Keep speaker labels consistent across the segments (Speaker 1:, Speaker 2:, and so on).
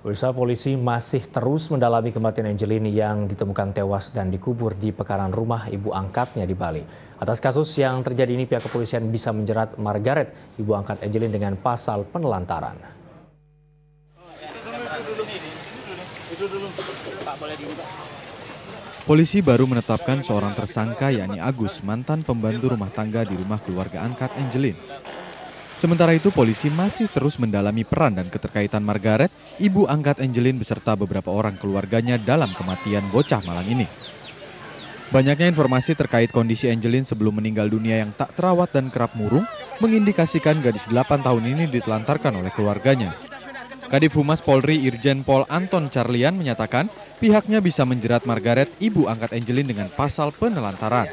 Speaker 1: Pemirsa, polisi masih terus mendalami kematian Angelin yang ditemukan tewas dan dikubur di pekarangan rumah ibu angkatnya di Bali. Atas kasus yang terjadi ini, pihak kepolisian bisa menjerat Margaret, ibu angkat Angelin, dengan pasal penelantaran.
Speaker 2: Polisi baru menetapkan seorang tersangka, yakni Agus, mantan pembantu rumah tangga di rumah keluarga angkat Angelin. Sementara itu, polisi masih terus mendalami peran dan keterkaitan Margaret, ibu angkat Angelin beserta beberapa orang keluarganya dalam kematian bocah malang ini. Banyaknya informasi terkait kondisi Angelin sebelum meninggal dunia yang tak terawat dan kerap murung mengindikasikan gadis 8 tahun ini ditelantarkan oleh keluarganya. Kadif Humas Polri Irjen Pol Anton Carlian menyatakan pihaknya bisa menjerat Margaret, ibu angkat Angelin, dengan pasal penelantaran.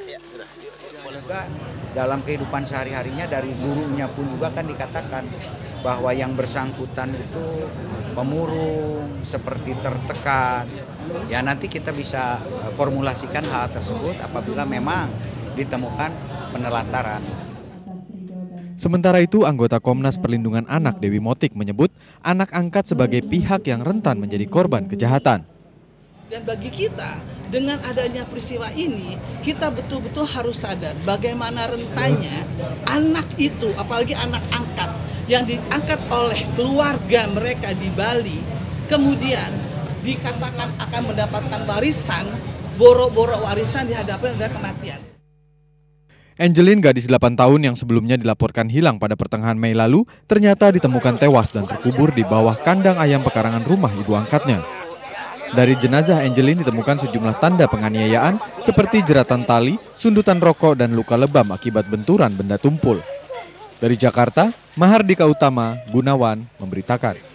Speaker 3: Dalam kehidupan sehari-harinya dari gurunya pun juga kan dikatakan bahwa yang bersangkutan itu pemurung, seperti tertekan. Ya nanti kita bisa formulasikan hal tersebut apabila memang ditemukan penelantaran.
Speaker 2: Sementara itu, anggota Komnas Perlindungan Anak Dewi Motik menyebut anak angkat sebagai pihak yang rentan menjadi korban kejahatan.
Speaker 4: Dan bagi kita, dengan adanya peristiwa ini, kita betul-betul harus sadar bagaimana rentannya anak itu, apalagi anak angkat, yang diangkat oleh keluarga mereka di Bali, kemudian dikatakan akan mendapatkan warisan, boro-boro warisan dihadapkan dengan kematian.
Speaker 2: Angelin, gadis 8 tahun yang sebelumnya dilaporkan hilang pada pertengahan Mei lalu, ternyata ditemukan tewas dan terkubur di bawah kandang ayam pekarangan rumah ibu angkatnya. Dari jenazah Angelin ditemukan sejumlah tanda penganiayaan seperti jeratan tali, sundutan rokok, dan luka lebam akibat benturan benda tumpul. Dari Jakarta, Mahardika Utama, Gunawan, memberitakan.